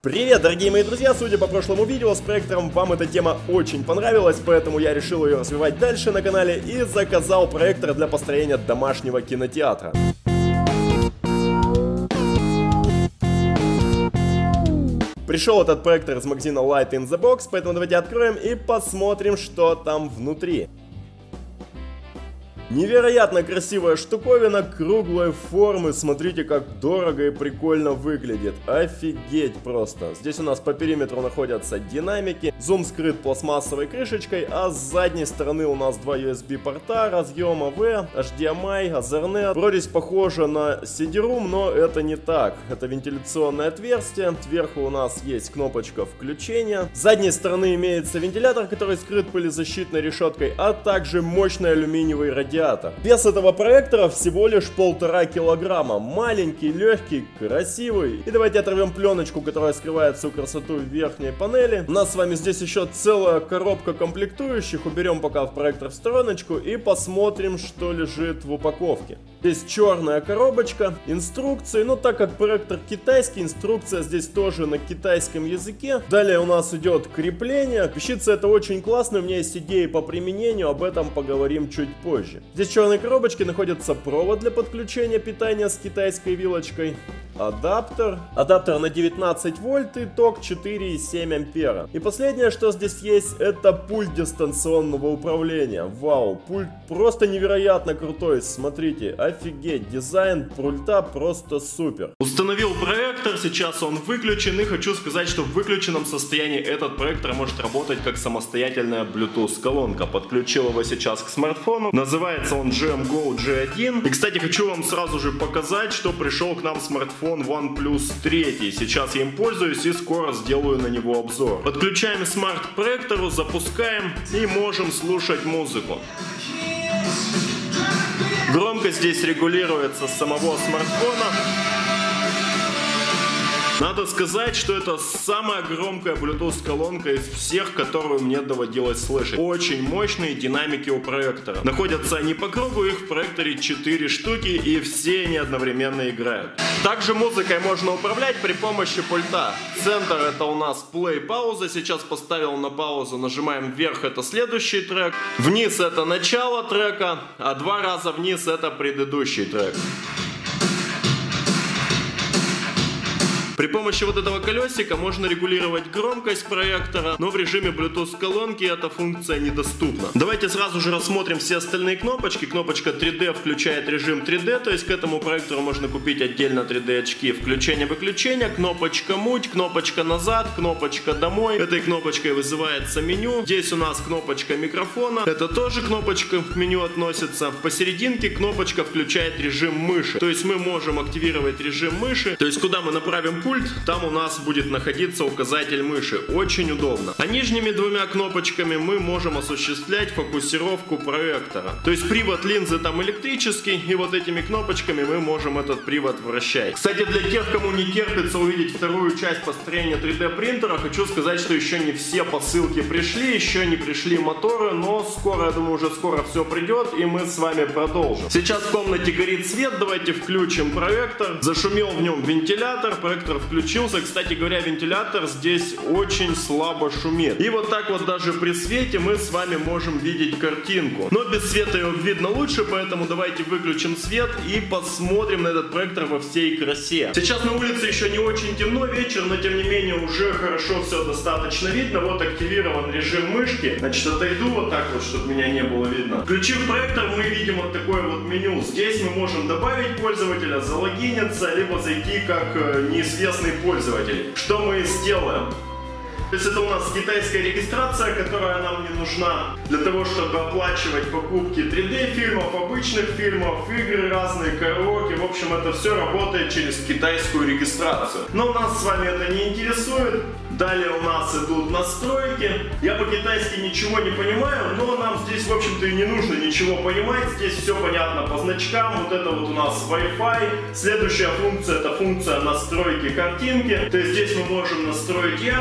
Привет, дорогие мои друзья! Судя по прошлому видео с проектором, вам эта тема очень понравилась, поэтому я решил ее развивать дальше на канале и заказал проектор для построения домашнего кинотеатра. Пришел этот проектор из магазина Light in the Box, поэтому давайте откроем и посмотрим, что там внутри. Невероятно красивая штуковина круглой формы, смотрите, как дорого и прикольно выглядит, офигеть просто. Здесь у нас по периметру находятся динамики, зум скрыт пластмассовой крышечкой, а с задней стороны у нас два USB порта, разъем AV, HDMI, Ethernet. Вроде похоже на CD-ROM, но это не так, это вентиляционное отверстие, сверху у нас есть кнопочка включения, с задней стороны имеется вентилятор, который скрыт пылезащитной решеткой, а также мощный алюминиевый радиатор. Вес этого проектора всего лишь 1,5 килограмма. Маленький, легкий, красивый. И давайте оторвем пленочку, которая скрывает всю красоту в верхней панели. У нас с вами здесь еще целая коробка комплектующих. Уберем пока в проектор в стороночку и посмотрим, что лежит в упаковке. Здесь черная коробочка, инструкции. Но так как проектор китайский, инструкция здесь тоже на китайском языке. Далее у нас идет крепление. Вещица это очень классно. У меня есть идеи по применению, об этом поговорим чуть позже. Здесь в черной коробочке находится провод для подключения питания с китайской вилочкой, адаптер на 19 вольт и ток 4,7 ампера. И последнее, что здесь есть, это пульт дистанционного управления. Вау, пульт просто невероятно крутой, смотрите, офигеть, дизайн пульта просто супер. Установил проектор, сейчас он выключен, и хочу сказать, что в выключенном состоянии этот проектор может работать как самостоятельная Bluetooth колонка. Подключил его сейчас к смартфону, называется он GMGO G1. И, кстати, хочу вам сразу же показать, что пришел к нам смартфон OnePlus 3. Сейчас я им пользуюсь и скоро сделаю на него обзор. Подключаем смарт к проектору, запускаем и можем слушать музыку. Громкость здесь регулируется с самого смартфона. Надо сказать, что это самая громкая Bluetooth колонка из всех, которую мне доводилось слышать. Очень мощные динамики у проектора. Находятся они по кругу, их в проекторе 4 штуки, и все они одновременно играют. Также музыкой можно управлять при помощи пульта. Центр это у нас play, пауза. Сейчас поставил на паузу, нажимаем вверх, это следующий трек. Вниз это начало трека, а 2 раза вниз это предыдущий трек. При помощи вот этого колесика можно регулировать громкость проектора, но в режиме Bluetooth колонки эта функция недоступна. Давайте сразу же рассмотрим все остальные кнопочки. Кнопочка 3D включает режим 3D, то есть к этому проектору можно купить отдельно 3D очки. Включение-выключение, кнопочка муть, кнопочка назад, кнопочка домой. Этой кнопочкой вызывается меню. Здесь у нас кнопочка микрофона, это тоже кнопочка к меню относится. Посерединке кнопочка включает режим мыши, то есть мы можем активировать режим мыши, то есть куда мы направим пульт, там у нас будет находиться указатель мыши. Очень удобно. А нижними 2 кнопочками мы можем осуществлять фокусировку проектора. То есть привод линзы там электрический, и вот этими кнопочками мы можем этот привод вращать. Кстати, для тех, кому не терпится увидеть вторую часть построения 3D принтера, хочу сказать, что еще не все посылки пришли, еще не пришли моторы, но скоро, я думаю, уже скоро все придет, и мы с вами продолжим. Сейчас в комнате горит свет, давайте включим проектор. Зашумел в нем вентилятор, проектор включился. Кстати говоря, вентилятор здесь очень слабо шумит. И вот так вот даже при свете мы с вами можем видеть картинку. Но без света его видно лучше, поэтому давайте выключим свет и посмотрим на этот проектор во всей красе. Сейчас на улице еще не очень темно, вечер, но тем не менее уже хорошо все достаточно видно. Вот активирован режим мышки. Значит, отойду вот так вот, чтобы меня не было видно. Включив проектор, мы видим вот такое вот меню. Здесь мы можем добавить пользователя, залогиниться, либо зайти как неизвестный пользователь. Что мы сделаем? То есть это у нас китайская регистрация, которая нам не нужна для того, чтобы оплачивать покупки 3D фильмов, обычных фильмов, игры разные, караоке. В общем, это все работает через китайскую регистрацию. Но нас с вами это не интересует. Далее у нас идут настройки. Я по-китайски ничего не понимаю, но нам здесь, в общем-то, и не нужно ничего понимать. Здесь все понятно по значкам. Вот это вот у нас Wi-Fi. Следующая функция — это функция настройки картинки. То есть здесь мы можем настроить яркость,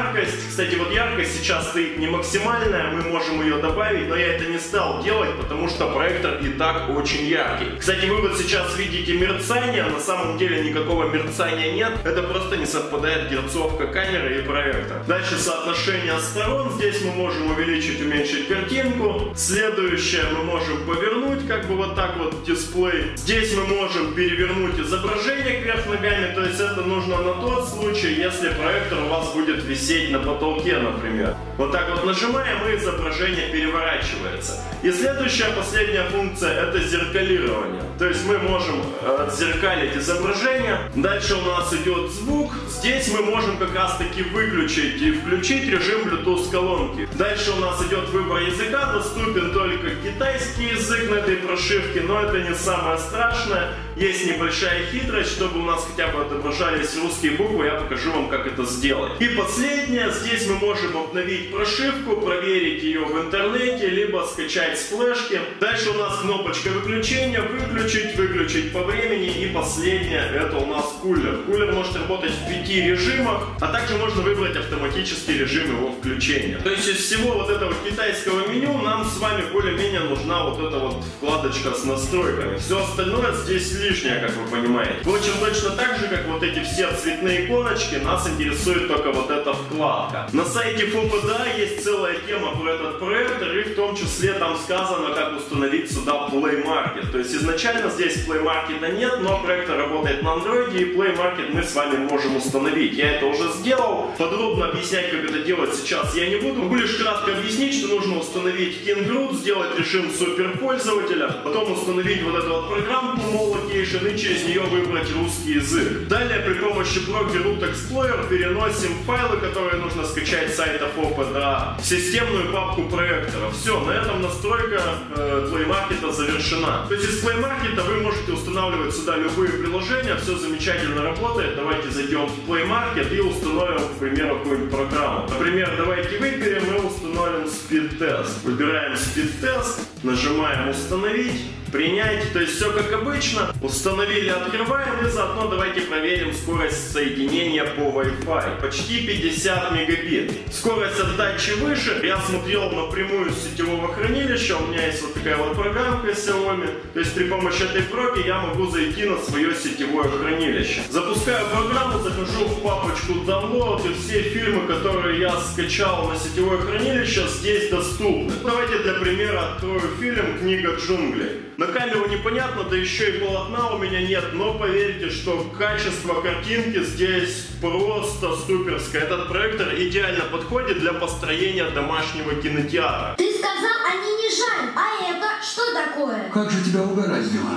яркость. Кстати, вот яркость сейчас стоит не максимальная, мы можем ее добавить, но я это не стал делать, потому что проектор и так очень яркий. Кстати, вы вот сейчас видите мерцание, на самом деле никакого мерцания нет, это просто не совпадает герцовка камеры и проектора. Дальше соотношение сторон, здесь мы можем увеличить, уменьшить картинку. Следующее мы можем повернуть, как бы вот так вот дисплей. Здесь мы можем перевернуть изображение кверх ногами, то есть это нужно на тот случай, если проектор у вас будет висеть на потолке, например. Вот так вот нажимаем, и изображение переворачивается. И следующая, последняя функция, это зеркалирование. То есть мы можем отзеркалить изображение. Дальше у нас идет звук. Здесь мы можем как раз таки выключить и включить режим Bluetooth колонки. Дальше у нас идет выбор языка. Доступен только китайский язык на этой прошивке, но это не самое страшное. Есть небольшая хитрость, чтобы у нас хотя бы отображались русские буквы, я покажу вам, как это сделать. И последнее, здесь мы можем обновить прошивку, проверить ее в интернете, либо скачать с флешки. Дальше у нас кнопочка выключения, выключить по времени. И последнее, это у нас кулер. Кулер может работать в 5 режимах, а также можно выбрать автоматический режим его включения. То есть из всего вот этого китайского меню нам с вами более-менее нужна вот эта вот вкладочка с настройками. Все остальное здесь лишнее, как вы понимаете. Впрочем, точно так же, как вот эти все цветные иконочки, нас интересует только вот эта вкладка. На сайте FOPDA есть целая тема про этот проектор, и в том числе там сказано, как установить сюда Play Market. То есть изначально здесь Play Market нет, но проектор работает на Android, и Play Market мы с вами можем установить. Я это уже сделал. Подробно объяснять, как это делать сейчас я не буду. Могу лишь кратко объяснить, что нужно установить KingRoot, сделать режим суперпользователя, потом установить вот эту вот программку Molocation и через нее выбрать русский язык. Далее при помощи блока Root Explorer переносим файлы, которые нужно скачать с сайта FOPDA, в системную папку проектора. Все, на этом настройка Play Market завершена. То есть из Play Market вы можете устанавливать сюда любые приложения, все замечательно работает. Давайте зайдем в Play Market и установим, к примеру, какую-нибудь программу. Например, давайте выберем и установим Speed Test. Выбираем Speed Test, нажимаем установить, принять, то есть все как обычно. Установили, открываем, и заодно давайте проверим скорость соединения по Wi-Fi. Почти 50 мегабит. Скорость отдачи выше. Я смотрел напрямую с сетевого хранилища. У меня есть вот такая вот программка Xiaomi. То есть при помощи этой проги я могу зайти на свое сетевое хранилище. Запускаю программу, захожу в папочку Download, и все фильмы, которые я скачал на сетевое хранилище, здесь доступны. Давайте для примера открою фильм «Книга джунглей». На камеру непонятно, да еще и полотна у меня нет, но поверьте, что качество картинки здесь просто суперское. Этот проектор идеально подходит для построения домашнего кинотеатра. Ты сказал, они не жаль, а это что такое? Как же тебя угораздило?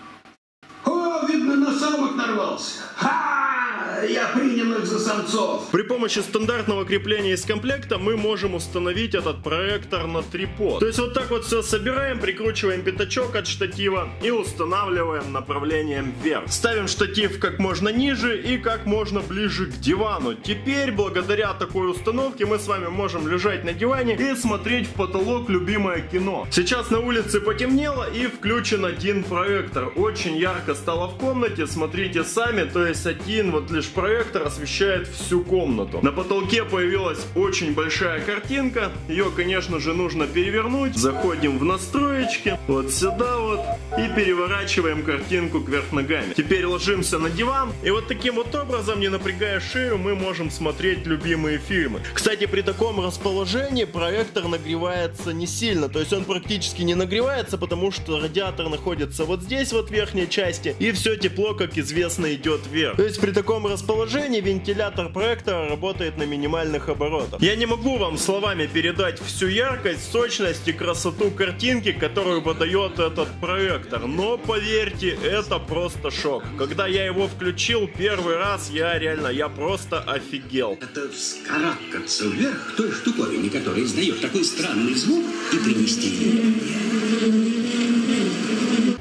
О, видно, на самок нарвался. Ха! Я принял их за самцов. При помощи стандартного крепления из комплекта мы можем установить этот проектор на трипод. То есть вот так вот все собираем, прикручиваем пятачок от штатива и устанавливаем направлением вверх. Ставим штатив как можно ниже и как можно ближе к дивану. Теперь, благодаря такой установке, мы с вами можем лежать на диване и смотреть в потолок любимое кино. Сейчас на улице потемнело и включен один проектор. Очень ярко стало в комнате, смотрите сами, то есть один вот лишь проектор освещает всю комнату. На потолке появилась очень большая картинка. Ее, конечно же, нужно перевернуть. Заходим в настроечки, вот сюда вот, и переворачиваем картинку кверх ногами. Теперь ложимся на диван, и вот таким вот образом, не напрягая шею, мы можем смотреть любимые фильмы. Кстати, при таком расположении проектор нагревается не сильно, то есть он практически не нагревается, потому что радиатор находится вот здесь вот в верхней части, и все тепло, как известно, идет вверх. То есть при таком расположении вентилятор проектора работает на минимальных оборотах. Я не могу вам словами передать всю яркость, сочность и красоту картинки, которую выдает этот проектор, но поверьте, это просто шок. Когда я его включил первый раз, я просто офигел. Это вскарабкаться вверх той штуковине, которая издает такой странный звук, и принести ее.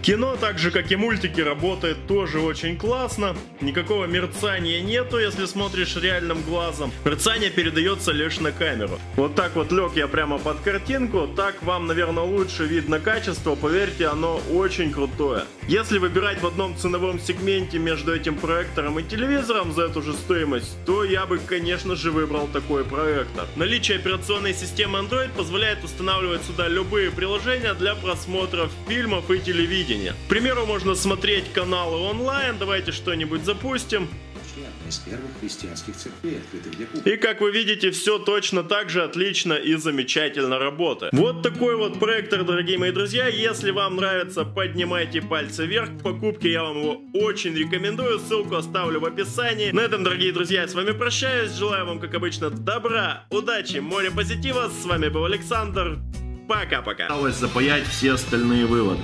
Кино, так же как и мультики, работает тоже очень классно. Никакого мерцания нету, если смотришь реальным глазом. Мерцание передается лишь на камеру. Вот так вот лег я прямо под картинку. Так вам, наверное, лучше видно качество. Поверьте, оно очень крутое. Если выбирать в одном ценовом сегменте между этим проектором и телевизором за эту же стоимость, то я бы, конечно же, выбрал такой проектор. Наличие операционной системы Android позволяет устанавливать сюда любые приложения для просмотра фильмов и телевидения. К примеру, можно смотреть каналы онлайн. Давайте что-нибудь запустим. Из первых христианских церквей, открытых для публики. И как вы видите, все точно так же отлично и замечательно работает. Вот такой вот проектор, дорогие мои друзья. Если вам нравится, поднимайте пальцы вверх. К покупке я вам его очень рекомендую. Ссылку оставлю в описании. На этом, дорогие друзья, я с вами прощаюсь. Желаю вам, как обычно, добра, удачи, море позитива. С вами был Александр. Пока-пока. Осталось запаять все остальные выводы.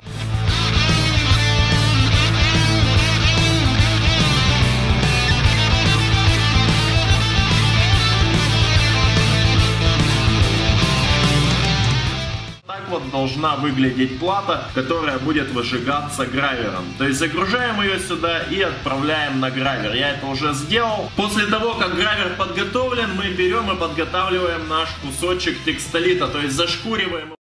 Вот должна выглядеть плата, которая будет выжигаться гравером. То есть загружаем ее сюда и отправляем на гравер. Я это уже сделал. После того, как гравер подготовлен, мы берем и подготавливаем наш кусочек текстолита, то есть зашкуриваем.